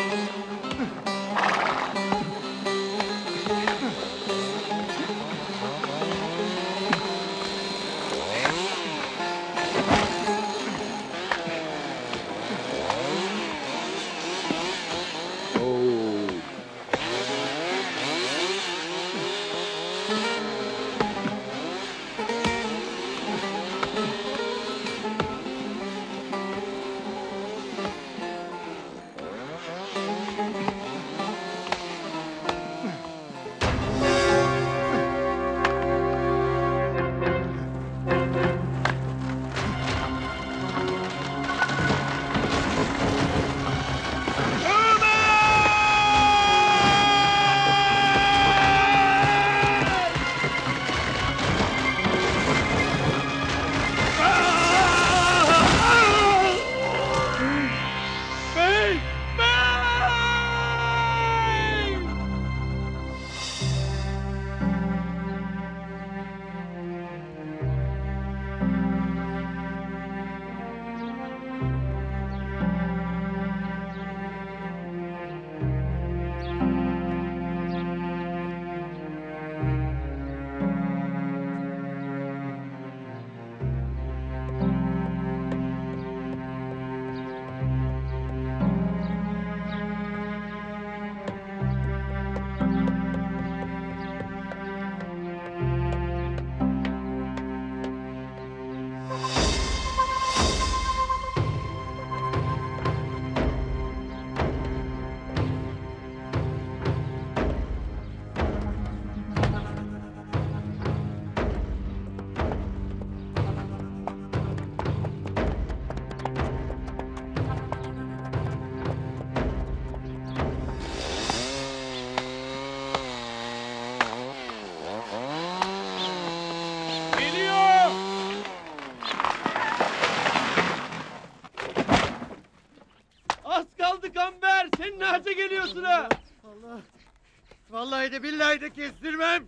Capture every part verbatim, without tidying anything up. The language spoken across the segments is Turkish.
Vallahi de billahi de kestirmem.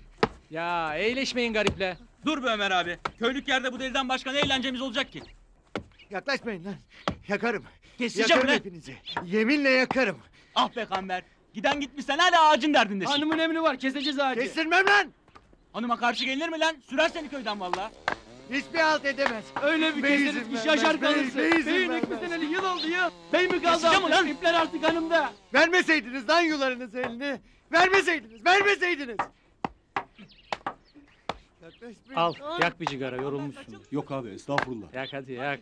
Ya eğleşmeyin gariple. Dur be Ömer abi. Köylük yerde bu deliden başka ne eğlencemiz olacak ki? Yaklaşmayın lan. Yakarım. Keseceğim Yakarım lan. hepinizi. Yeminle yakarım. Ah be Kamber. Giden gitmiş sen hala ağacın derdindesin. Hanımın emri var, keseceğiz ağacı. Kestirmem lan. Hanıma karşı gelinir mi lan? Sürer seni köyden vallahi. Hiçbir halt edemez. Öyle bir Bey keseriz izin ki vermez, şaşar bey, kalırsın. bey izin Beyin vermez. ekmeseneli yıl oldu yıl. Bey mi kaldı Keseceğim artık? ulan. İpler artık hanımda. Vermeseydiniz lan yularınızı eline. Vermeseydiniz. Vermeseydiniz. Yaklaşmayın. Al, yak bir cigara, yorulmuşsundur. Yok abi estağfurullah. Yak hadi yak.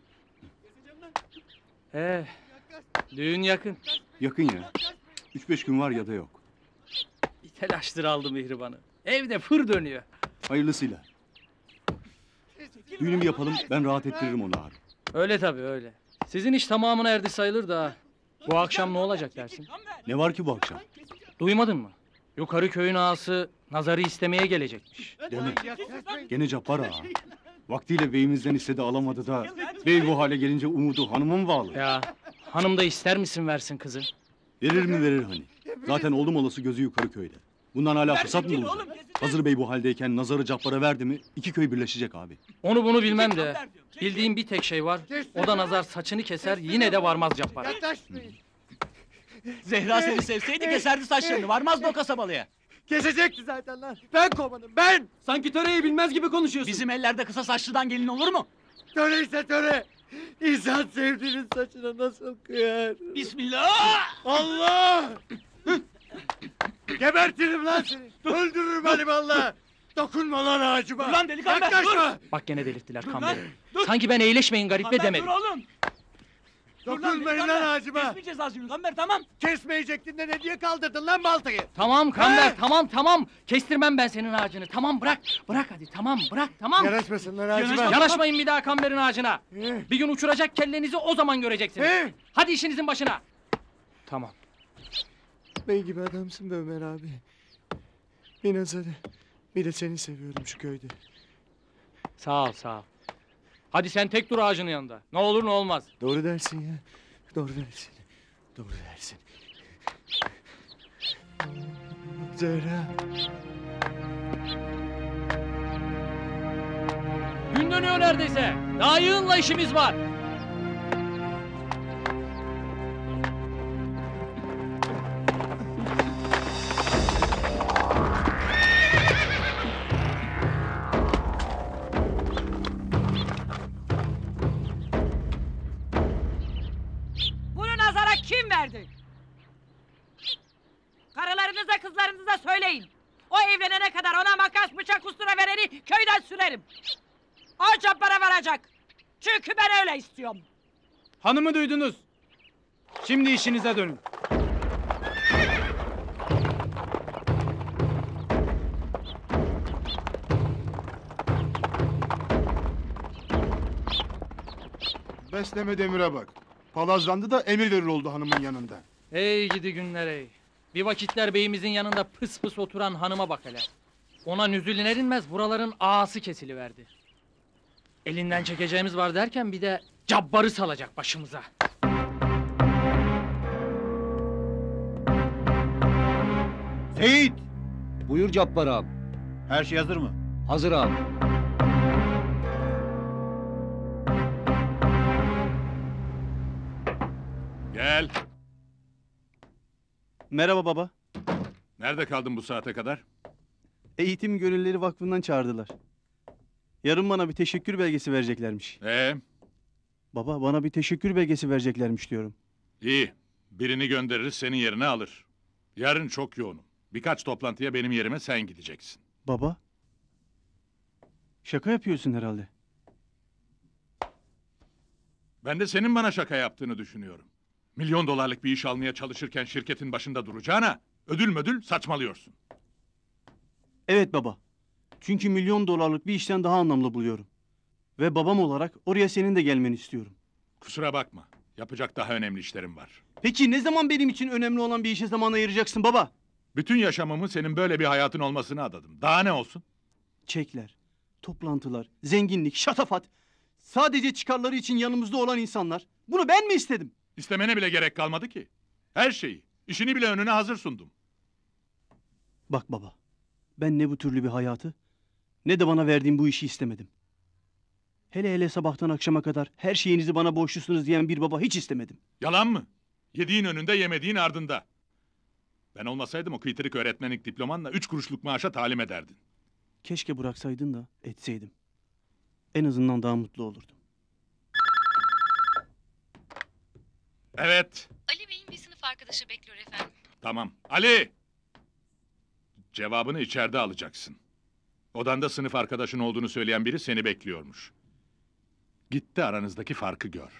Eh, düğün yakın. Yakın ya. Üç beş gün var ya da yok. Bir telaştır aldı Mihriban'ı. Evde fır dönüyor. Hayırlısıyla. Düğünümü yapalım ben rahat ettiririm onu abi. Öyle tabii öyle. Sizin iş tamamına erdi sayılır da. Bu akşam ne olacak dersin? Ne var ki bu akşam? Duymadın mı? Yukarı köyün ağası nazarı istemeye gelecekmiş. Deme. Gene Cabbar ağa. Vaktiyle beyimizden istedi alamadı da bey bu hale gelince umudu hanıma mı bağlı? Ya hanım da ister misin versin kızı? Verir mi verir hani. Zaten oldum olası gözü yukarı köyde. Bundan hala fırsat mı bulacak? Hazır bey bu haldeyken nazarı Cabbar'a verdi mi iki köy birleşecek abi. Onu bunu bilmem de bildiğim bir tek şey var. O da nazar saçını keser yine de varmaz Cabbar'a. Yaklaşmayın. Zehra seni sevseydi keserdi saçlarını. Varmazdı o kasabalıya. Kesecekti zaten lan. Ben kovanım ben. Sanki töreyi bilmez gibi konuşuyorsun. Bizim ellerde kısa saçlıdan gelin olur mu? Töre ise töre. İnsan sevdiğinin saçına nasıl kıyar? Bismillah! Allah! Gebertirim lan seni. Öldürürüm beni vallahi. Dokunma lan ağacıma. Dur lan delikanlı, Yaklaşma. Bak gene delirttiler Dur Kamber'i. lan, dur. Sanki ben eğleşmeyin gariple Kamber demedim. dur oğlum. Dur Dokunmayın delikanlı. lan ağacıma. Kesmeyeceğiz ağacını Kamber tamam. Kesmeyecektin de ne diye kaldırdın lan baltayı? Tamam Kamber He? tamam tamam. Kestirmem ben senin ağacını. Tamam bırak. Bırak hadi tamam bırak tamam. Yanaşmasın lan ağacıma. Yanaşma. Yanaşmayın bir daha Kamber'in ağacına. He? Bir gün uçuracak kellenizi o zaman göreceksiniz. He? Hadi işinizin başına. Tamam. Bey gibi adamsın be Ömer abi. Bir nazarı. Bir de seni seviyorum şu köyde. Sağ ol sağ ol. Hadi sen tek dur ağacının yanında. Ne olur ne olmaz. Doğru dersin ya. Doğru dersin. Doğru dersin. Zehra. Gün dönüyor neredeyse. Daha yığınla işimiz var. Kim verdi? Karılarınıza kızlarınıza söyleyin. O evlenene kadar ona makas bıçak ustura vereni köyden sürerim. O Cabbar'a varacak. Çünkü ben öyle istiyorum. Hanımı duydunuz. Şimdi işinize dönün. Besleme Demir'e bak. Palazlandı da emir verir oldu hanımın yanında. Ey gidi günler ey. Bir vakitler beyimizin yanında pıs pıs oturan hanıma bak hele. Ona nüzulün erinmez buraların ağası kesiliverdi. Elinden çekeceğimiz var derken bir de Cabbar'ı salacak başımıza. Seyit! Buyur Cabbar ağam. Her şey hazır mı? Hazır ağam. Gel. Merhaba baba. Nerede kaldın bu saate kadar? Eğitim Gönülleri Vakfı'ndan çağırdılar. Yarın bana bir teşekkür belgesi vereceklermiş. Ee, Baba bana bir teşekkür belgesi vereceklermiş diyorum. iyi. Birini göndeririz senin yerine alır. Yarın çok yoğunum. Birkaç toplantıya benim yerime sen gideceksin. Baba. Şaka yapıyorsun herhalde. Ben de senin bana şaka yaptığını düşünüyorum. Milyon dolarlık bir iş almaya çalışırken şirketin başında duracağına ödül mödül saçmalıyorsun. Evet baba. Çünkü milyon dolarlık bir işten daha anlamlı buluyorum. Ve babam olarak oraya senin de gelmeni istiyorum. Kusura bakma. Yapacak daha önemli işlerim var. Peki ne zaman benim için önemli olan bir işe zaman ayıracaksın baba? Bütün yaşamımı senin böyle bir hayatın olmasına adadım. Daha ne olsun? Çekler, toplantılar, zenginlik, şatafat. Sadece çıkarları için yanımızda olan insanlar. Bunu ben mi istedim? İstemene bile gerek kalmadı ki. Her şeyi, işini bile önüne hazır sundum. Bak baba, ben ne bu türlü bir hayatı, ne de bana verdiğin bu işi istemedim. Hele hele sabahtan akşama kadar her şeyinizi bana borçlusunuz diyen bir baba hiç istemedim. Yalan mı? Yediğin önünde, yemediğin ardında. Ben olmasaydım o kıytırık öğretmenlik diplomanla üç kuruşluk maaşa talim ederdin. Keşke bıraksaydın da etseydim. En azından daha mutlu olurdum. Evet, Ali Bey'in bir sınıf arkadaşı bekliyor efendim. tamam. Ali! Cevabını içeride alacaksın. Odanda sınıf arkadaşın olduğunu söyleyen biri seni bekliyormuş. Git de aranızdaki farkı gör.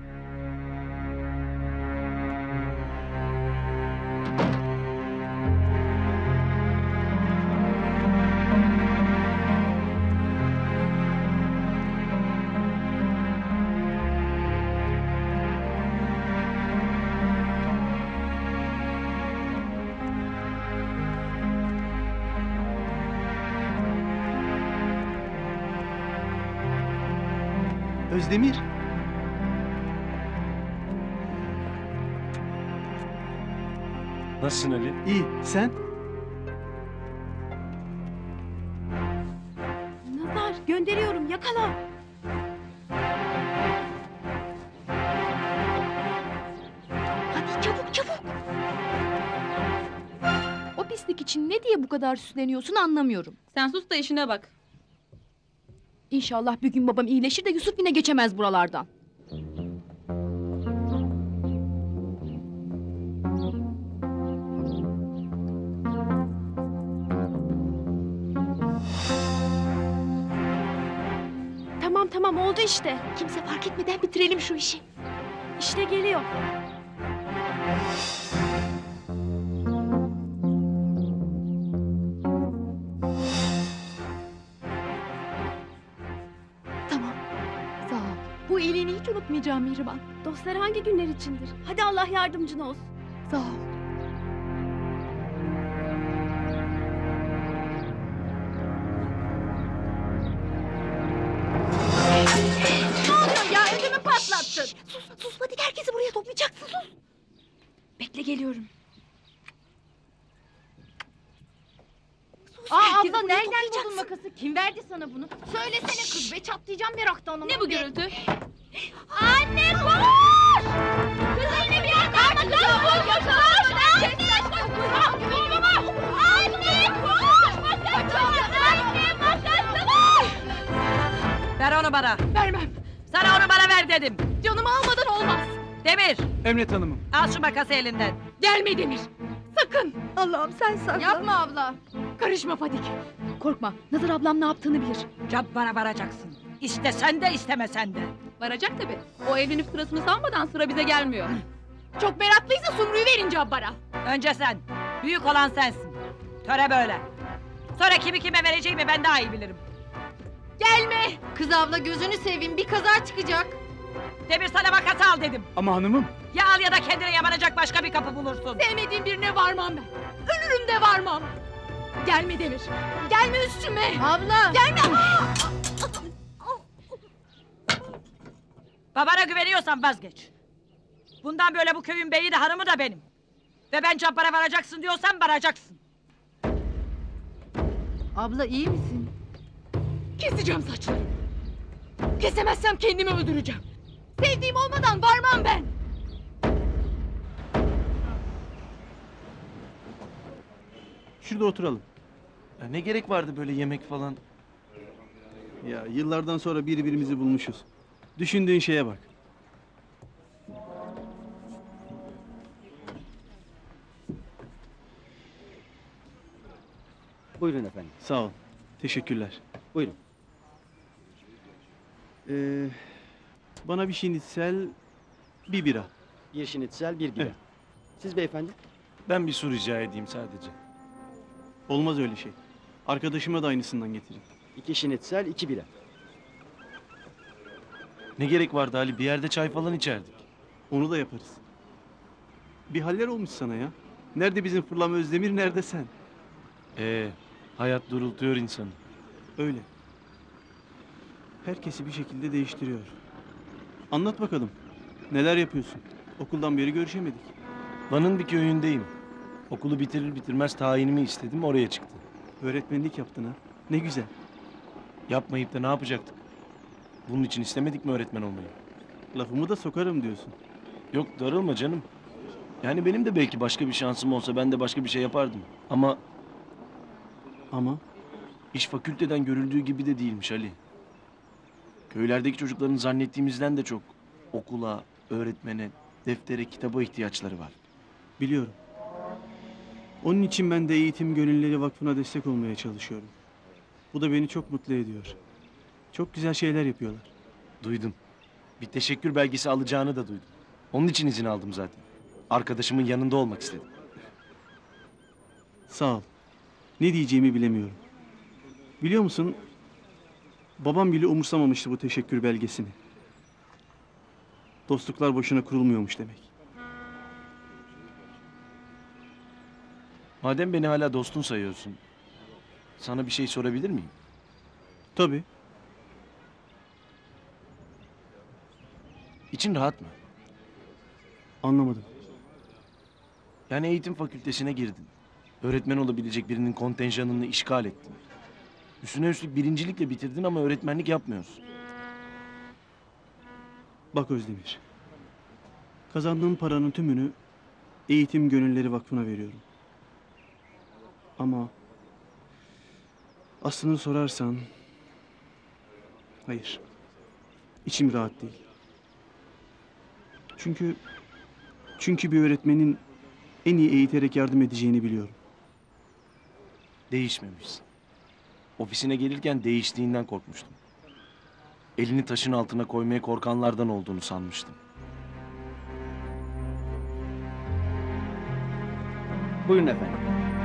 Özdemir. Nasılsın Ali? İyi, sen? Nazar gönderiyorum yakala. Hadi çabuk çabuk. O pislik için ne diye bu kadar süsleniyorsun anlamıyorum. Sen sus da işine bak. İnşallah bir gün babam iyileşir de Yusuf yine geçemez buralardan. Tamam tamam oldu işte. Kimse fark etmeden bitirelim şu işi. İşte geliyor. Tamam. Sağ ol. Bu iyiliğini hiç unutmayacağım Mihriban. Dostlar hangi günler içindir? Hadi Allah yardımcın olsun. Sağ ol. Ne oluyor ya? Ödümü patlattın. Sus, sus hadi herkesi buraya toplayacaksın sus. Bekle geliyorum. Sus, Aa abla nereden buldun makası? Kim verdi sana bunu? Söylesene kız be çatlayacağım meraktan. Ne bu gürültü? Anne koş! Kız yine bir yer kalmadı. Koş koş koş! Anne koş! Anne koş! Anne makası var! Ver onu bana. Vermem. Sana onu bana ver dedim. Canımı almadan olmaz. Demir, Emret hanımım. al şu makası elinden. Gelme Demir. Sakın. Allah'ım sen sakla. Yapma abla. Karışma Fadik. Korkma. Nazar ablam ne yaptığını bilir. Cabbara varacaksın. İste sen de istemesen de. Varacak tabii. O evlenip sırasını salmadan sıra bize gelmiyor. Çok meraklıysa Sumru'yu verin Cabbar'a. Önce sen. Büyük olan sensin. Töre böyle. Sonra kimi kime vereceğimi ben daha iyi bilirim. Gelme. Kız abla gözünü seveyim bir kaza çıkacak. Demir sana makası al dedim. Ama hanımım. Ya al ya da kendine yamanacak başka bir kapı bulursun. Sevmediğim birine varmam ben. Ölürüm de varmam. Gelme Demir. Gelme üstüme. Abla. Gelme. Babana güveniyorsan vazgeç. Bundan böyle bu köyün beyi de hanımı da benim. Ve ben Cabbar'a varacaksın diyorsan varacaksın. Abla iyi misin? Keseceğim saçlarını. Kesemezsem kendimi öldüreceğim. Sevdiğim olmadan varmam ben. Şurada oturalım. Ya ne gerek vardı böyle yemek falan? Ya yıllardan sonra birbirimizi bulmuşuz. Düşündüğün şeye bak. Buyurun efendim. Sağ ol. Teşekkürler. Buyurun. Ee, bana bir şinitsel, bir bira. Bir şinitsel, bir bira. Evet. Siz beyefendi? Ben bir su rica edeyim sadece. Olmaz öyle şey. Arkadaşıma da aynısından getirin. İki şinitsel, iki bira. Ne gerek vardı Ali? Bir yerde çay falan içerdik. Onu da yaparız. Bir haller olmuş sana ya. Nerede bizim fırlama Özdemir, nerede sen? Ee, hayat durultuyor insanı. Öyle. Herkesi bir şekilde değiştiriyor. Anlat bakalım. Neler yapıyorsun? Okuldan beri görüşemedik. Van'ın bir köyündeyim. Okulu bitirir bitirmez tayinimi istedim, oraya çıktı. Öğretmenlik yaptın ha. Ne güzel. Yapmayıp da ne yapacaktık? Bunun için istemedik mi öğretmen olmayı? Lafımı da sokarım diyorsun. Yok darılma canım. Yani benim de belki başka bir şansım olsa ben de başka bir şey yapardım. Ama Ama iş fakülteden görüldüğü gibi de değilmiş Ali. Köylerdeki çocukların zannettiğimizden de çok okula, öğretmene, deftere, kitaba ihtiyaçları var. biliyorum. Onun için ben de Eğitim Gönülleri Vakfı'na destek olmaya çalışıyorum. Bu da beni çok mutlu ediyor. Çok güzel şeyler yapıyorlar. Duydum. Bir teşekkür belgesi alacağını da duydum. Onun için izin aldım zaten. Arkadaşımın yanında olmak istedim. Sağ ol. Ne diyeceğimi bilemiyorum. Biliyor musun? Babam bile umursamamıştı bu teşekkür belgesini. Dostluklar boşuna kurulmuyormuş demek. Madem beni hala dostun sayıyorsun, sana bir şey sorabilir miyim? Tabii. İçin rahat mı? Anlamadım. Yani eğitim fakültesine girdin. Öğretmen olabilecek birinin kontenjanını işgal ettin. Üstüne üstlük birincilikle bitirdin ama öğretmenlik yapmıyorsun. Bak Özdemir. Kazandığım paranın tümünü Eğitim Gönülleri Vakfı'na veriyorum. Ama aslını sorarsan hayır. İçim rahat değil. Çünkü çünkü bir öğretmenin en iyi eğiterek yardım edeceğini biliyorum. Değişmemişsin. Ofisine gelirken değiştiğinden korkmuştum. Elini taşın altına koymaya korkanlardan olduğunu sanmıştım. Buyurun efendim.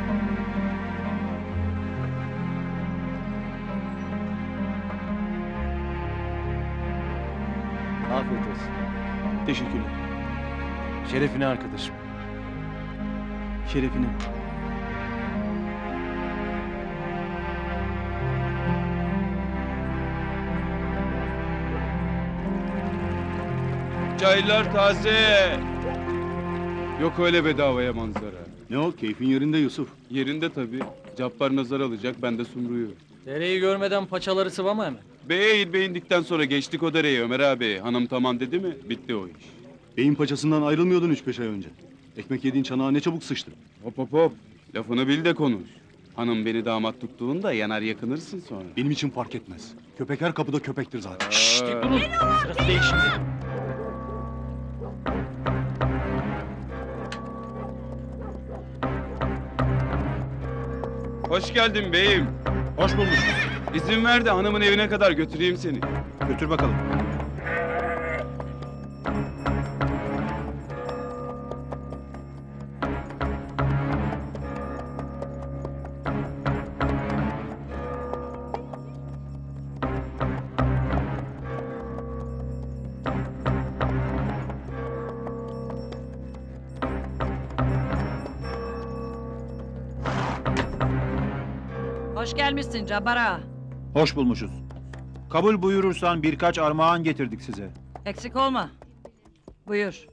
Afiyet olsun. Teşekkürler. Şerefine arkadaşım. Şerefine. Çaylar taze. Yok öyle bedavaya manzara. Ne o, keyfin yerinde Yusuf? Yerinde tabii. Cabbar nazar alacak, ben de Sumru'yu. Dereyi görmeden paçaları sıvama hemen. Beye eğilbe indikten sonra geçtik o dereyi Ömer abi. Hanım tamam dedi mi, bitti o iş. Beyin paçasından ayrılmıyordun üç beş ay önce. Ekmek yediğin çanağa ne çabuk sıçtı. Hop hop hop, lafını bil de konuş. Hanım beni damat tuttuğunda yanar yakınırsın sonra. Benim için fark etmez. Köpek her kapıda köpektir zaten. Şşt durun. Sırası değil şimdi. Hoş geldin beyim. Hoş bulmuş. İzin ver de hanımın evine kadar götüreyim seni. Götür bakalım. Hoş gelmişsin Cabbar. Hoş bulmuşuz. Kabul buyurursan birkaç armağan getirdik size. Eksik olma. Buyur.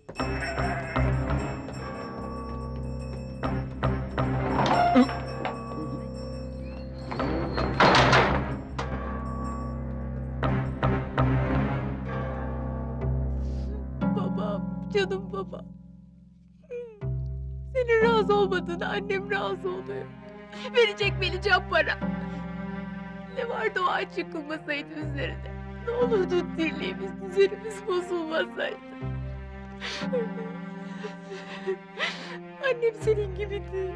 Babam, canım babam. Senin razı olmadığına annem razı oluyor. Verecek beni Cabbar'a. Ne vardı o ağaç yıkılmasaydı üzerine. Ne olurdu dirliğimiz, düzenimiz bozulmasaydı. Annem senin gibi değil.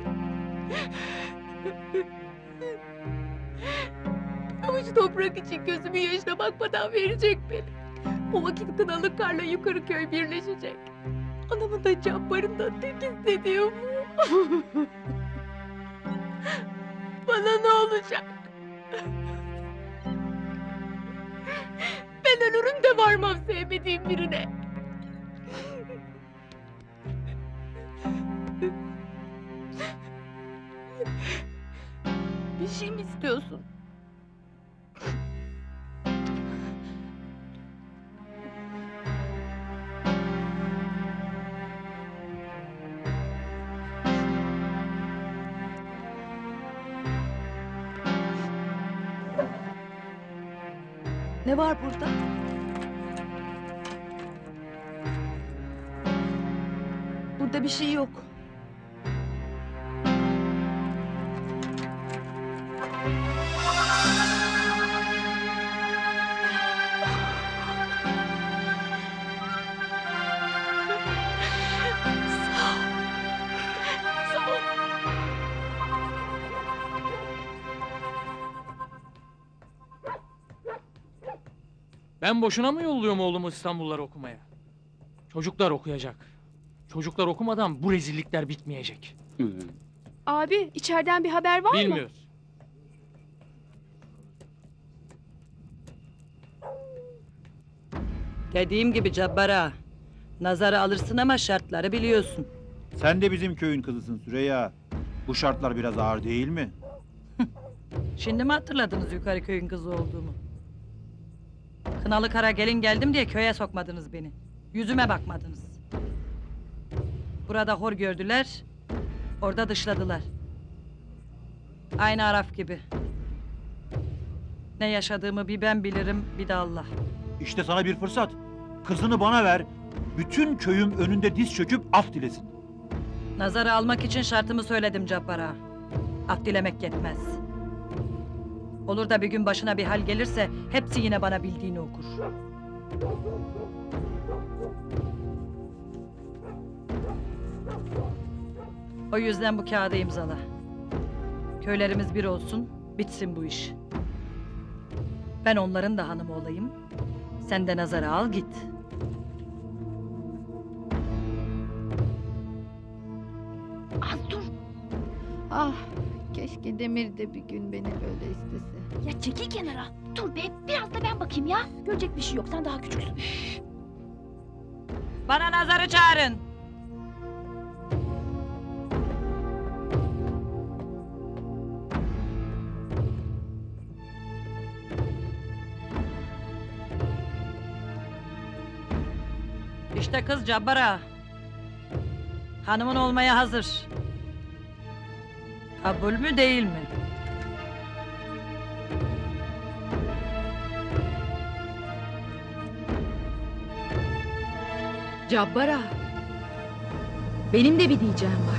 Avuç toprak için gözümün yaşına bakmadan verecek beni. O vakit Kınalı Kar'la yukarı köy birleşecek. Anamın da Cabbar'ın da tek istediği bu. Bana ne olacak? Ben ölürüm de varmam sevmediğim birine. Bir şey mi istiyorsun? Ne var burada? Burada bir şey yok. Ben boşuna mı yolluyorum oğlumu İstanbullara okumaya? Çocuklar okuyacak. Çocuklar okumadan bu rezillikler bitmeyecek. Abi içeriden bir haber var mı? Bilmiyoruz. Dediğim gibi Cabbar'a. Nazara alırsın ama şartları biliyorsun. Sen de bizim köyün kızısın Süreyya. Bu şartlar biraz ağır değil mi? Şimdi mi hatırladınız yukarı köyün kızı olduğumu? Kınalı Kara gelin geldim diye köye sokmadınız beni. Yüzüme bakmadınız. Burada hor gördüler, orada dışladılar. Aynı Araf gibi. Ne yaşadığımı bir ben bilirim, bir de Allah. İşte sana bir fırsat. Kızını bana ver. Bütün köyüm önünde diz çöküp af dilesin. Nazarı almak için şartımı söyledim Cabbar'a. Af dilemek yetmez. Olur da bir gün başına bir hal gelirse hepsi yine bana bildiğini okur. O yüzden bu kağıdı imzala. Köylerimiz bir olsun, bitsin bu iş. Ben onların da hanımı olayım. Sen de Nazar'ı al git. Az dur. Ah, keşke Demir de bir gün beni böyle istese. Ya çekil kenara. Dur be biraz da ben bakayım ya. Görecek bir şey yok sen daha küçüksün. Bana Nazar'ı çağırın. İşte kız Cabbar'a. Hanımın olmaya hazır. Kabul mü değil mi? Cabbar'a. Benim de bir diyeceğim var.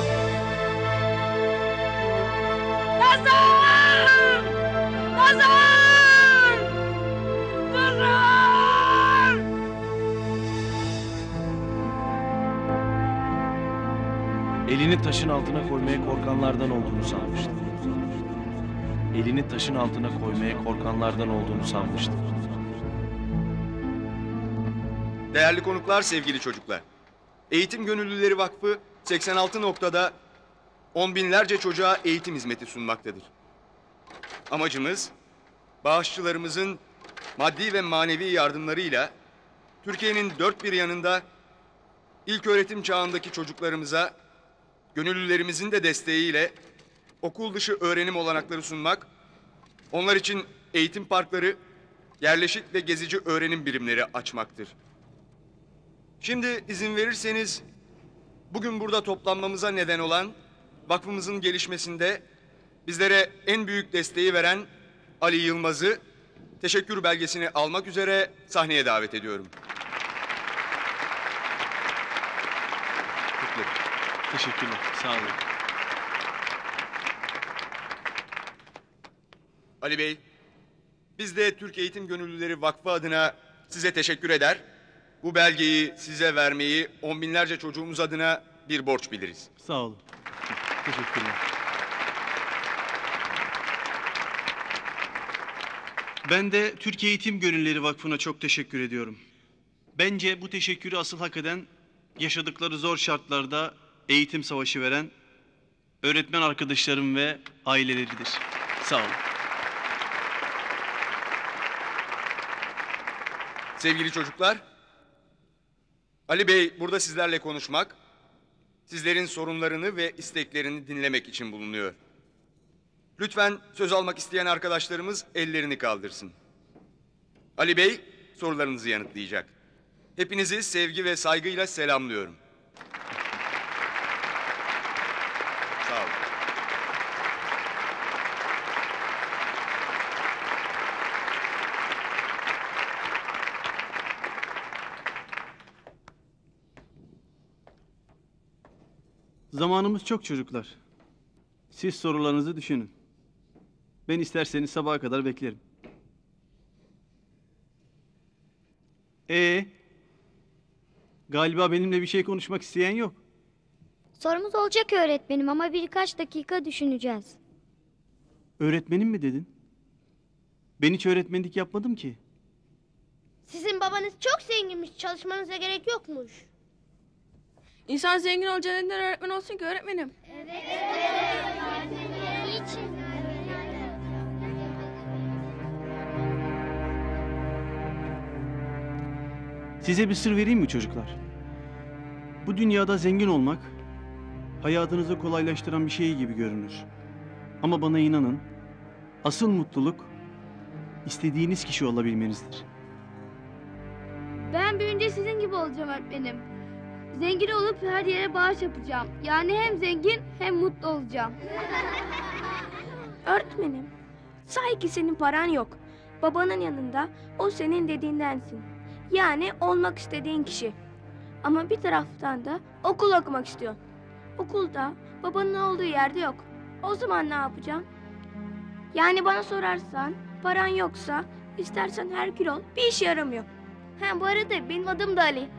Nazar! Nazar! Nazar! Elini taşın altına koymaya korkanlardan olduğunu sanmıştım. Elini taşın altına koymaya korkanlardan olduğunu sanmıştım. Değerli konuklar, sevgili çocuklar. Eğitim Gönüllüleri Vakfı seksen altı noktada on binlerce çocuğa eğitim hizmeti sunmaktadır. Amacımız, bağışçılarımızın maddi ve manevi yardımlarıyla Türkiye'nin dört bir yanında ilköğretim çağındaki çocuklarımıza gönüllülerimizin de desteğiyle okul dışı öğrenim olanakları sunmak, onlar için eğitim parkları, yerleşik ve gezici öğrenim birimleri açmaktır. Şimdi izin verirseniz bugün burada toplanmamıza neden olan vakfımızın gelişmesinde bizlere en büyük desteği veren Ali Yılmaz'ı teşekkür belgesini almak üzere sahneye davet ediyorum. Teşekkürler. Sağ olun. Ali Bey, biz de Türk Eğitim Gönüllüleri Vakfı adına size teşekkür eder. Bu belgeyi size vermeyi on binlerce çocuğumuz adına bir borç biliriz. Sağ olun. Teşekkürler. Ben de Türk Eğitim Gönüllüleri Vakfı'na çok teşekkür ediyorum. Bence bu teşekkürü asıl hak eden yaşadıkları zor şartlarda eğitim savaşı veren öğretmen arkadaşlarım ve aileleridir. Sağ olun. Sevgili çocuklar, Ali Bey burada sizlerle konuşmak, sizlerin sorunlarını ve isteklerini dinlemek için bulunuyor. Lütfen söz almak isteyen arkadaşlarımız ellerini kaldırsın. Ali Bey sorularınızı yanıtlayacak. Hepinizi sevgi ve saygıyla selamlıyorum. Sağ olun. Zamanımız çok çocuklar. Siz sorularınızı düşünün. Ben isterseniz sabaha kadar beklerim. Ee, galiba benimle bir şey konuşmak isteyen yok. Sorumuz olacak öğretmenim ama birkaç dakika düşüneceğiz. Öğretmenim mi dedin? Ben hiç öğretmenlik yapmadım ki. Sizin babanız çok zenginmiş. Çalışmanıza gerek yokmuş. İnsan zengin olacağına neden öğretmen olsun ki öğretmenim? Evet. Niçin? Size bir sır vereyim mi çocuklar? Bu dünyada zengin olmak hayatınızı kolaylaştıran bir şey gibi görünür. Ama bana inanın, asıl mutluluk istediğiniz kişi olabilmenizdir. Ben büyüyünce sizin gibi olacağım öğretmenim. Zengin olup her yere bağış yapacağım. Yani hem zengin hem mutlu olacağım. Öğretmenim, sahi ki senin paran yok. Babanın yanında o senin dediğindensin. Yani olmak istediğin kişi. Ama bir taraftan da okul okumak istiyorsun. Okulda babanın olduğu yerde yok. O zaman ne yapacağım? Yani bana sorarsan paran yoksa istersen Herkül ol, bir işe yaramıyor. Ha, bu arada benim adım da Ali.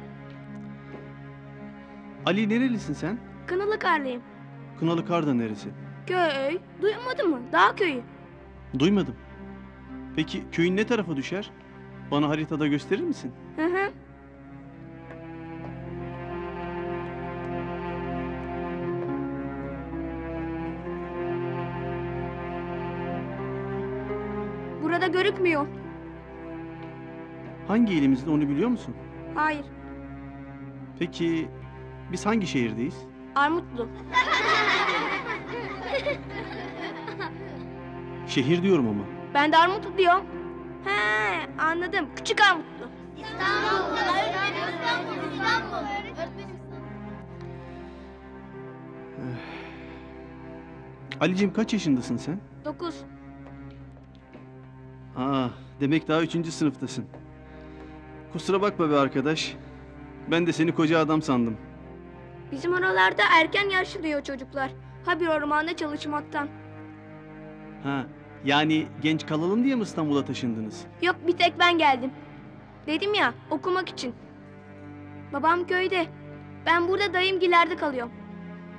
Ali, nerelisin sen? Kınalıkarlıyım. Kınalıkar da neresi? Köy, duymadın mı? Dağ köyü. Duymadım. Peki köyün ne tarafa düşer? Bana haritada gösterir misin? Hı hı. Burada görükmüyor. Hangi ilimizde onu biliyor musun? Hayır. Peki biz hangi şehirdeyiz? Armutlu. Şehir diyorum ama. Ben de Armutlu diyorum. He, anladım. Küçük Armutlu. İstanbul. İstanbul. İstanbul. Ali'cim kaç yaşındasın sen? Dokuz. Aa, demek daha üçüncü sınıftasın. Kusura bakma be arkadaş. Ben de seni koca adam sandım. Bizim oralarda erken yaşlanıyor çocuklar. Ha bir ormanda çalışmaktan. Ha, yani genç kalalım diye mi İstanbul'a taşındınız? Yok, bir tek ben geldim. Dedim ya, okumak için. Babam köyde. Ben burada dayımgillerde kalıyorum.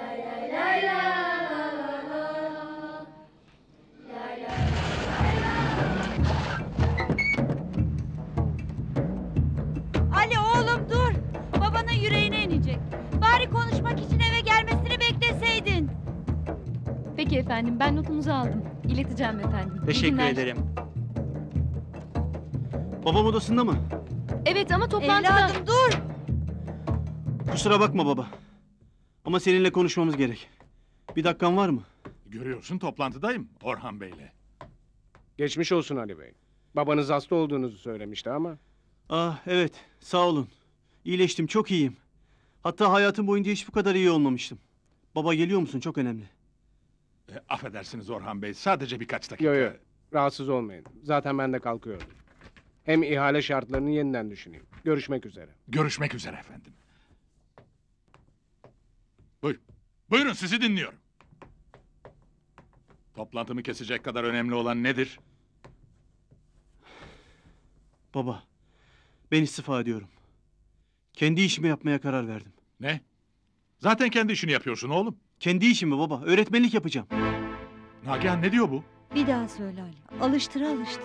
Ali oğlum dur. Babanın yüreğine inecek. Bari konuşmak için eve gelmesini bekleseydin. Peki efendim, ben notunuzu aldım. İleteceğim efendim. İyi Teşekkür günler. ederim. Babam odasında mı? Evet ama toplantıda. Evladım dur. Kusura bakma baba. Ama seninle konuşmamız gerek. Bir dakikan var mı? Görüyorsun toplantıdayım Orhan Bey'le. Geçmiş olsun Ali Bey. Babanız hasta olduğunuzu söylemişti ama. Ah evet, sağ olun. İyileştim, çok iyiyim. Hatta hayatım boyunca hiç bu kadar iyi olmamıştım. Baba geliyor musun? Çok önemli. E, affedersiniz Orhan Bey, sadece birkaç dakika. Yok yok, rahatsız olmayın. Zaten ben de kalkıyorum. Hem ihale şartlarını yeniden düşüneyim. Görüşmek üzere. Görüşmek üzere efendim. Buyurun, buyurun sizi dinliyorum. Toplantımı kesecek kadar önemli olan nedir? Baba, ben istifa ediyorum. Kendi işimi yapmaya karar verdim. Ne? Zaten kendi işini yapıyorsun oğlum. Kendi işimi baba, öğretmenlik yapacağım. Nagihan ne diyor bu? Bir daha söyle Ali. Alıştıra alıştıra.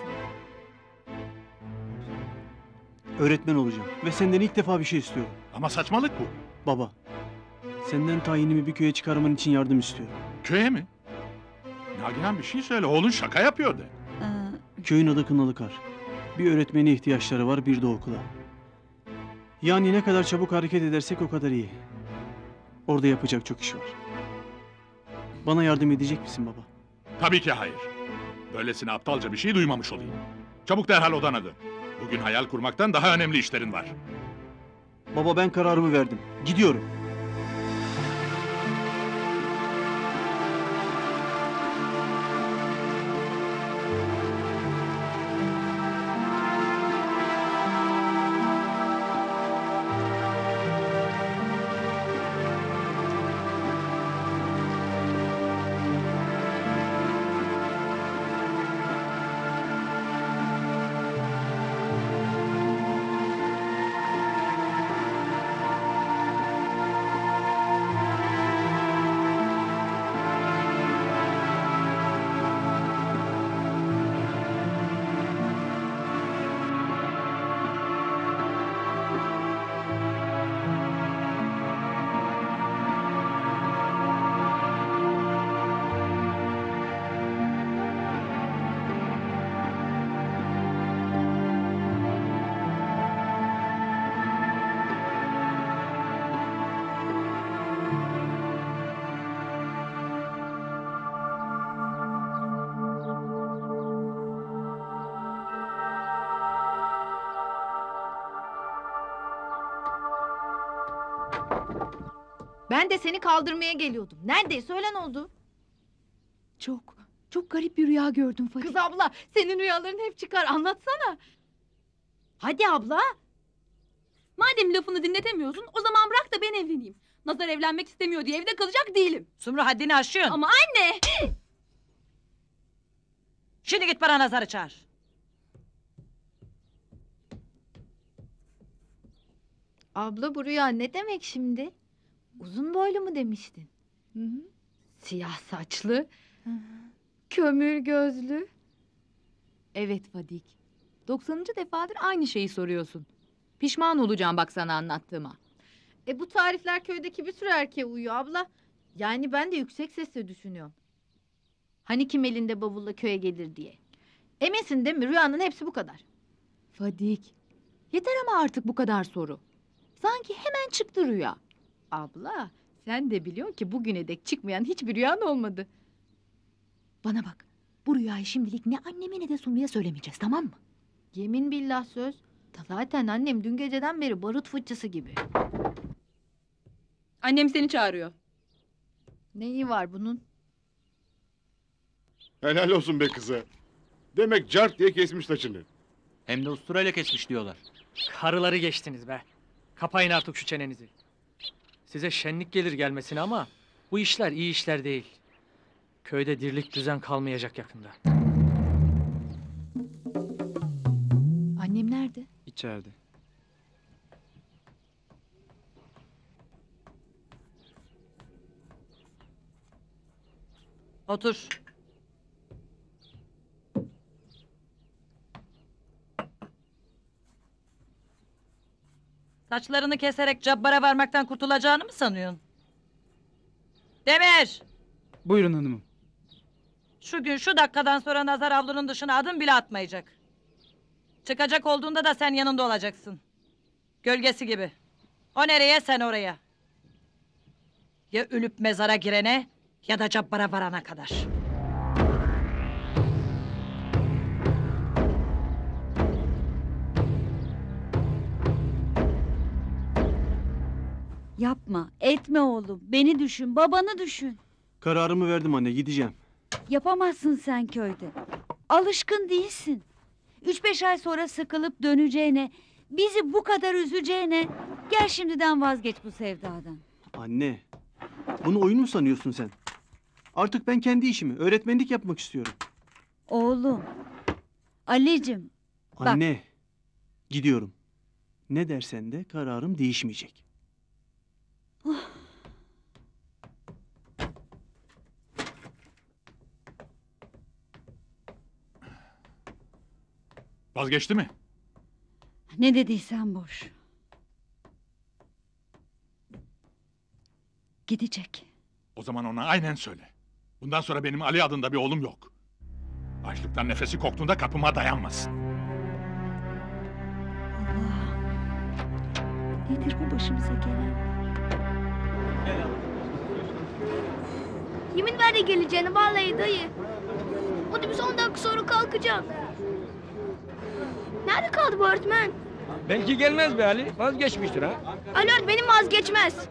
Öğretmen olacağım ve senden ilk defa bir şey istiyorum. Ama saçmalık bu. Baba, senden tayinimi bir köye çıkarman için yardım istiyorum. Köye mi? Nagihan bir şey söyle, oğlun şaka yapıyor de. Köyün adı Kınalıkar. Bir öğretmene ihtiyaçları var, bir de okula. Yani ne kadar çabuk hareket edersek o kadar iyi. Orada yapacak çok iş var. Bana yardım edecek misin baba? Tabii ki hayır. Böylesine aptalca bir şey duymamış olayım. Çabuk derhal odana dön. Bugün hayal kurmaktan daha önemli işlerin var. Baba ben kararımı verdim. Gidiyorum. Ben de seni kaldırmaya geliyordum. Neredeyse öğlen oldu. Çok, çok garip bir rüya gördüm Fatih. Kız abla, senin rüyaların hep çıkar. Anlatsana. Hadi abla. Madem lafını dinletemiyorsun, o zaman bırak da ben evleneyim. Nazar evlenmek istemiyor diye evde kalacak değilim. Sumru haddini aşıyorsun. Ama anne! Şimdi git bana Nazar'ı çağır. Abla bu rüya ne demek şimdi? Uzun boylu mu demiştin? Hı hı. Siyah saçlı. Kömür gözlü. Evet Fadik. doksanıncı defadır aynı şeyi soruyorsun. Pişman olacağım bak sana anlattığıma. E bu tarifler köydeki bir sürü erkeğe uyuyor abla. Yani ben de yüksek sesle düşünüyorum. Hani kim elinde bavulla köye gelir diye. Eminsin değil mi? Rüyanın hepsi bu kadar. Fadik. Yeter ama artık bu kadar soru. Sanki hemen çıktı rüya. Abla sen de biliyorsun ki bugüne dek çıkmayan hiçbir rüyan olmadı. Bana bak. Bu rüyayı şimdilik ne anneme ne de Sumru'ya söylemeyeceğiz, tamam mı? Yemin billah söz. Zaten annem dün geceden beri barut fıçısı gibi. Annem seni çağırıyor. Neyi var bunun? Helal olsun be kıza. Demek cart diye kesmiş saçını. Hem de usturayla kesmiş diyorlar. Karıları geçtiniz be. Kapayın artık şu çenenizi. Size şenlik gelir gelmesine ama bu işler iyi işler değil. Köyde dirlik düzen kalmayacak yakında. Annem nerede? İçeride. Otur. Saçlarını keserek Cabbar'a varmaktan kurtulacağını mı sanıyorsun? Demir! Buyurun hanımım. Şu gün şu dakikadan sonra Nazar avlunun dışına adım bile atmayacak. Çıkacak olduğunda da sen yanında olacaksın. Gölgesi gibi. O nereye sen oraya. Ya ölüp mezara girene ya da Cabbar'a varana kadar. Yapma, etme oğlum. Beni düşün, babanı düşün. Kararımı verdim anne, gideceğim. Yapamazsın sen köyde. Alışkın değilsin. Üç beş ay sonra sıkılıp döneceğine, bizi bu kadar üzeceğine... Gel şimdiden vazgeç bu sevdadan. Anne, bunu oyun mu sanıyorsun sen? Artık ben kendi işimi, öğretmenlik yapmak istiyorum. Oğlum, Ali'cim... bak- Anne, gidiyorum. Ne dersen de kararım değişmeyecek. Vazgeçti mi? Ne dediysen boş. Gidecek. O zaman ona aynen söyle. Bundan sonra benim Ali adında bir oğlum yok. Açlıktan nefesi koktuğunda kapıma dayanmasın. Nedir bu başımıza gelen? Yemin ver de geleceğini vallahi dayı. Otobüs on dakika sonra kalkacak. Nerede kaldı bu öğretmen? Belki gelmez be Ali. Vazgeçmiştir ha. Ali öğretmenim vazgeçmez.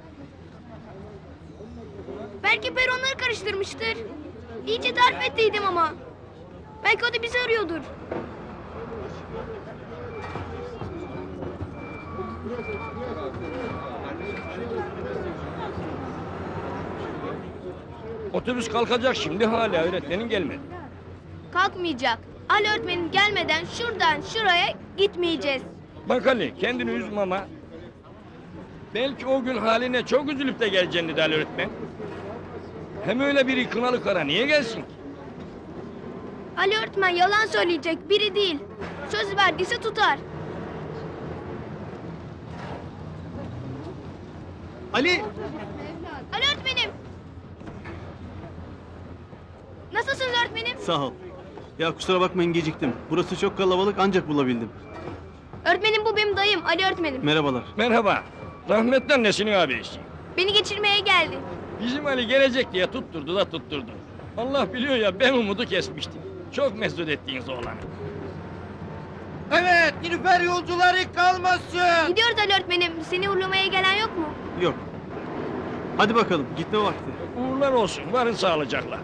Belki peronları karıştırmıştır. İyice tarif ettiydim ama. Belki o da bizi arıyordur. Otobüs kalkacak şimdi, hala öğretmenin gelmedi. Kalkmayacak. Ali öğretmenim gelmeden şuradan şuraya gitmeyeceğiz. Bak Ali, kendini üzme ama. Belki o gün haline çok üzülüp de geleceğini dedi Ali öğretmen. Hem öyle biri kınalı kara niye gelsin ki? Ali öğretmen yalan söyleyecek biri değil. Söz verdiyse tutar. Ali! Ali öğretmenim! Nasılsınız öğretmenim? Sağ ol. Ya kusura bakmayın, geciktim. Burası çok kalabalık, ancak bulabildim. Öğretmenim bu benim dayım Ali öğretmenim. Merhabalar. Merhaba. Rahmetli annesinin abisi. Beni geçirmeye geldi. Bizim Ali gelecek diye tutturdu da tutturdu. Allah biliyor ya, ben umudu kesmiştim. Çok mesut ettiğiniz oğlanı. Evet, Nilüfer yolcuları kalmasın. Gidiyoruz Ali öğretmenim. Seni uğurlamaya gelen yok mu? Yok. Hadi bakalım, gitme vakti. Uğurlar olsun, varın sağlıcakla.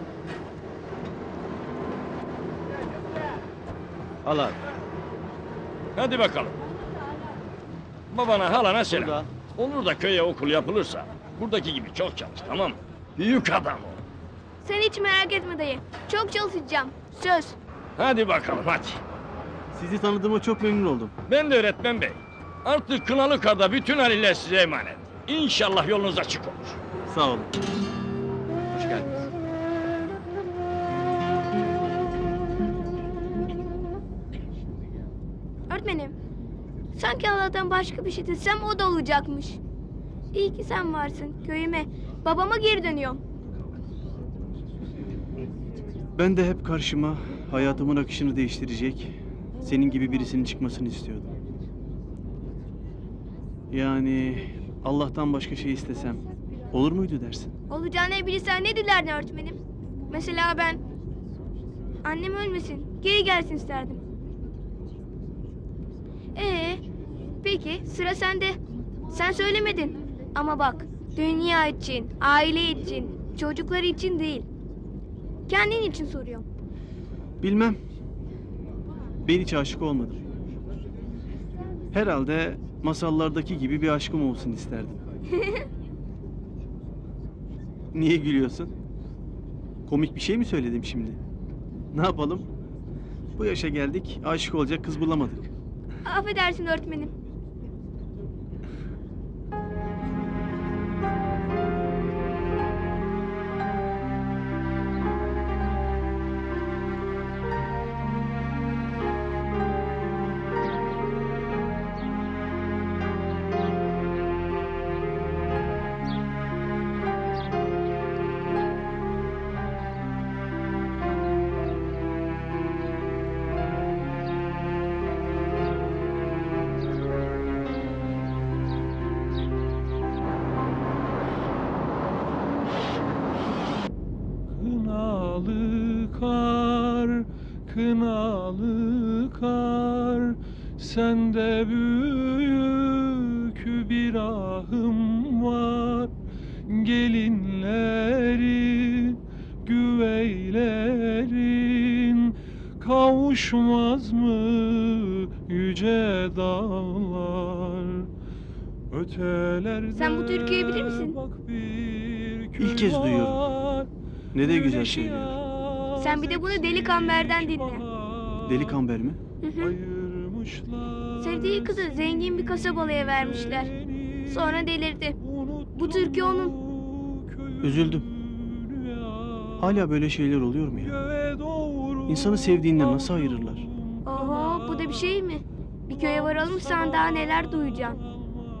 Al abi. Hadi bakalım. Babana, halana selam. Olur da köye okul yapılırsa Buradaki gibi çok çalış, tamam mı? Büyük adam ol. Sen hiç merak etme dayı. Çok çalışacağım. Söz. Hadi bakalım, hadi. Sizi tanıdığıma çok memnun oldum. Ben de öğretmen bey. Artık Kınalıkar'da bütün haliyle size emanet. İnşallah yolunuz açık olur. Sağ olun. Hoş geldiniz. Öğretmenim. Sanki Allah'tan başka bir şey desem o da olacakmış. İyi ki sen varsın köyüme. Babama geri dönüyorum. Ben de hep karşıma hayatımın akışını değiştirecek, senin gibi birisinin çıkmasını istiyordum. Yani Allah'tan başka şey istesem olur muydu dersin? Olacağını bilirsen ne dilerdin öğretmenim? Mesela ben annem ölmesin, geri gelsin isterdim. Ee, peki sıra sende. Sen söylemedin. Ama bak, dünya için, aile için, çocuklar için değil. Kendin için soruyorum. Bilmem. Ben hiç aşık olmadım. Herhalde masallardaki gibi bir aşkım olsun isterdim. Niye gülüyorsun? Komik bir şey mi söyledim şimdi? Ne yapalım? Bu yaşa geldik, aşık olacak kız bulamadık. Affedersin öğretmenim. Kınalı kar, kınalı kar, sende büyük bir ahım var. Gelinleri, güveylerin kavuşmaz mı yüce dağlar? Ötelerde Sen bu türküyü bilir misin? İlk kez duyuyorum. Ne de güzel söylüyor. Sen bir de bunu Deli Kamber'den dinle. Deli Kamber mi? Hı hı. Sevdiği kızı zengin bir kasabalıya vermişler. Sonra delirdi. Bu türkü onun. Üzüldüm. Hala böyle şeyler oluyor mu ya? İnsanı sevdiğinden nasıl ayırırlar? Oho, bu da bir şey mi? Bir köye varalım, sen daha neler duyacaksın.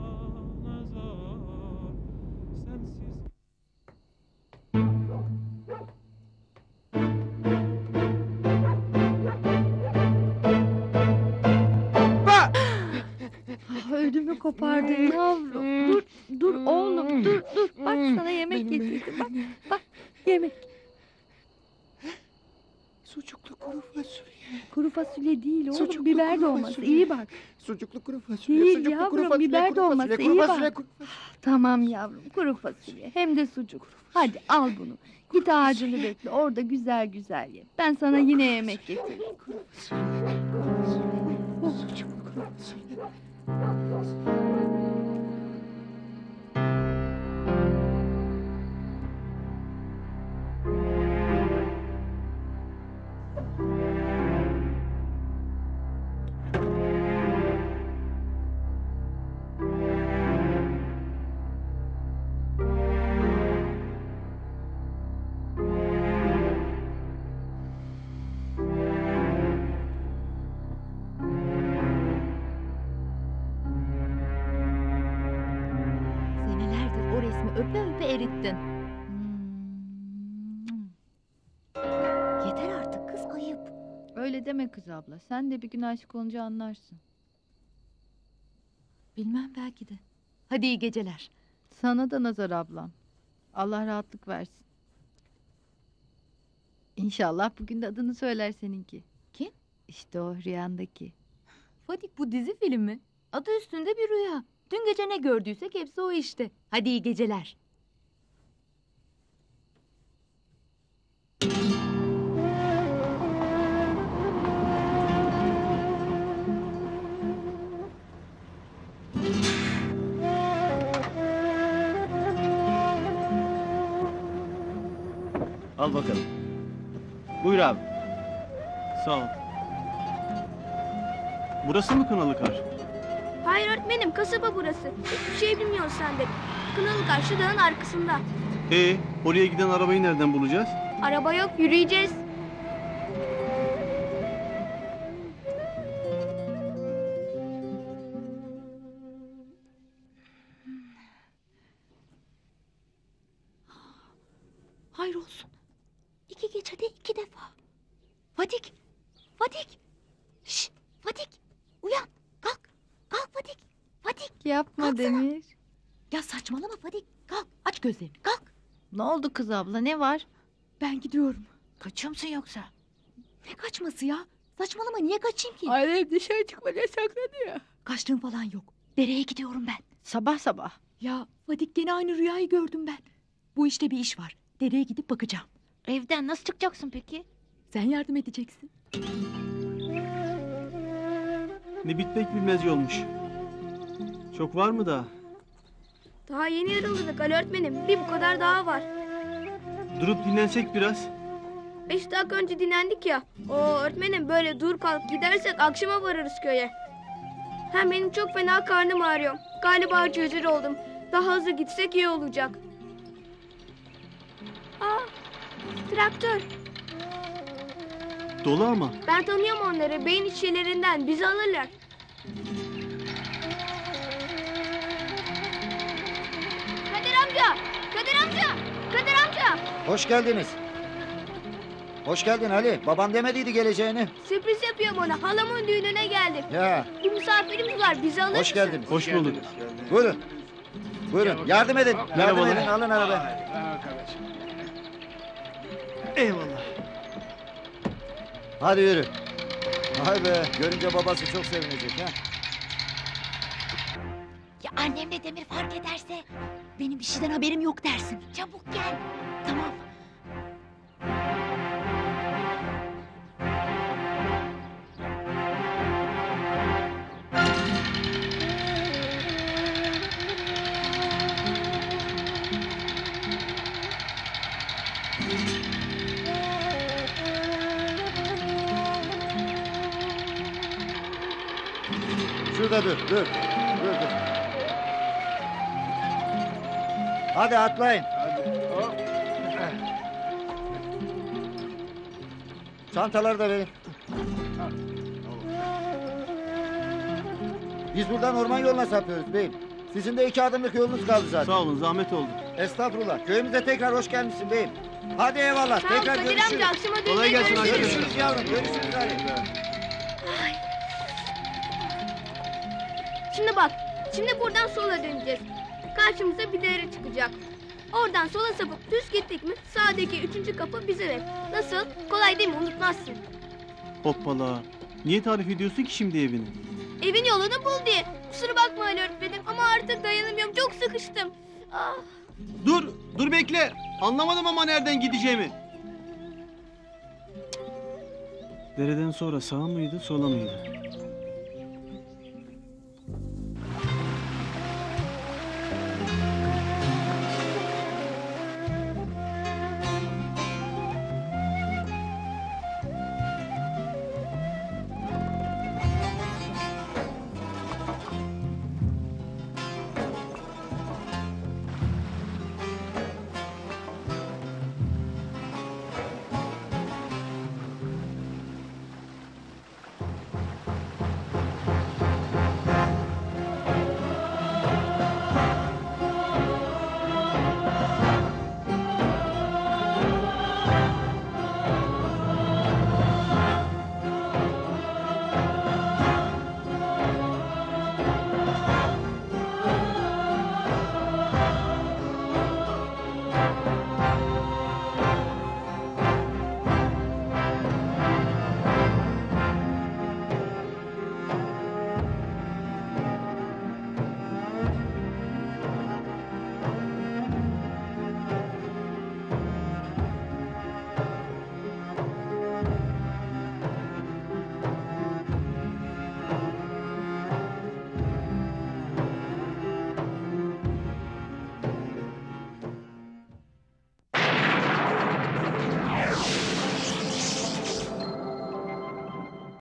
Ödümü kopardın yavrum. Dur, dur oğlum, dur, dur. Bak sana yemek getirdim. Bak, bak, yemek. Sucuklu kuru fasulye. Kuru fasulye değil oğlum, Sucuklu biber kuru dolması. fasulye. İyi bak. Sucuklu kuru fasulye. Değil sucuklu yavrum, kuru fasulye, biber kuru dolması. fasulye, İyi kuru fasulye, bak. kuru- Tamam yavrum, kuru fasulye. Hem de sucuk. Hadi al bunu. Git ağacını bekle, orada güzel güzel ye. Ben sana yine yemek getiririm. Sucuklu kuru fasulye. Senelerdir o resmi öpe öpe erittin. Yeter artık kız, ayıp. Öyle deme kız abla. Sen de bir gün aşık olunca anlarsın. Bilmem, belki de. Hadi iyi geceler. Sana da Nazar ablam. Allah rahatlık versin. İnşallah bugün de adını söyler seninki. Kim? İşte o rüyandaki. Fadik, bu dizi filmi. Adı üstünde bir rüya. Dün gece ne gördüysek hepsi o işte. Hadi iyi geceler. Al bakalım. Buyur abi. Sağ ol. Burası mı Kınalıkar? Hayır öğretmenim, kasaba burası. Hiçbir şey bilmiyorsun sen de. Kınalıkar şu dağın arkasında. Ee, oraya giden arabayı nereden bulacağız? Araba yok, yürüyeceğiz. Hayır olsun. İki geç hadi iki defa. Fadik. Fadik. Şşş Fadik. Uyan. Kalk. Kalk Fadik. Fadik. Yapma Kalksana. Demir. Ya saçmalama Fadik. Kalk. Aç gözlerini. Kalk. Ne oldu kız abla, ne var? Ben gidiyorum. Kaçıyor musun yoksa? Ne kaçması ya? Saçmalama, niye kaçayım ki? Annem dışarı çıkma yasakladı ya. Kaçtığım falan yok. Dereye gidiyorum ben. Sabah sabah. Ya Fadik, gene aynı rüyayı gördüm ben. Bu işte bir iş var. Dereye gidip bakacağım. Evden nasıl çıkacaksın peki? Sen yardım edeceksin. Ne bitmek bilmez yolmuş. Çok var mı daha? Daha yeni yaraladık Ali öğretmenim. Bir bu kadar daha var. Durup dinlensek biraz. Beş dakika önce dinlendik ya. O öğretmenim, böyle dur kalk gidersek akşama varırız köye. Hem benim çok fena karnım ağrıyor. Galiba cırcır oldum. Daha hızlı gitsek iyi olacak. Aa, traktör. Dolu ama. Ben tanıyorum onları. Beyin işçilerinden. Bizi alırlar. Kadir amca! Kadir amca! Kadir amca! Hoş geldiniz. Hoş geldin Ali. Baban demediydi geleceğini. Sürpriz yapıyorum ona. Halamın düğününe geldim. Ya. Bir misafirimiz var. Bizi alır Hoş mısın? geldiniz. Hoş bulduk. Buyurun. Buyurun. Yardım edin. Yardım Merhabalar. edin. Alın arabayı. Eyvallah. Hadi yürü. Vay be. Görünce babası çok sevinecek ha. Ya annemle Demir fark ederse benim bir şeyden haberim yok dersin. Çabuk gel. Tamam. Şurada dur. Dur. Dur dur. Hadi atlayın. Çantaları da verin. Biz buradan orman yoluna sapıyoruz beyim. Sizin de iki adımlık yolunuz kaldı zaten. Sağ olun, zahmet oldu. Estağfurullah. Köyümüze tekrar hoş gelmişsin beyim. Hadi eyvallah. Sağ ol tekrar Kadir görüşürüz. amca. Akşama düğünde Kolay gelsin görüşürüz. arkadaşlar. Görüşürüz yavrum. Görüşürüz Ali. Şimdi bak. Şimdi buradan sola döneceğiz. Karşımıza bir dere çıkacak. Oradan sola sapıp düz gittik mi sağdaki üçüncü kapı bizim ev. Nasıl? Kolay değil mi? Unutmazsın. Hoppala. Niye tarif ediyorsun ki şimdi evini? Evin yolunu bul diye. Kusura bakma Ali öğretmenim ama artık dayanamıyorum. Çok sıkıştım. Ah. Dur, dur bekle. Anlamadım ama nereden gideceğimi. Dereden sonra sağ mıydı, sola mıydı?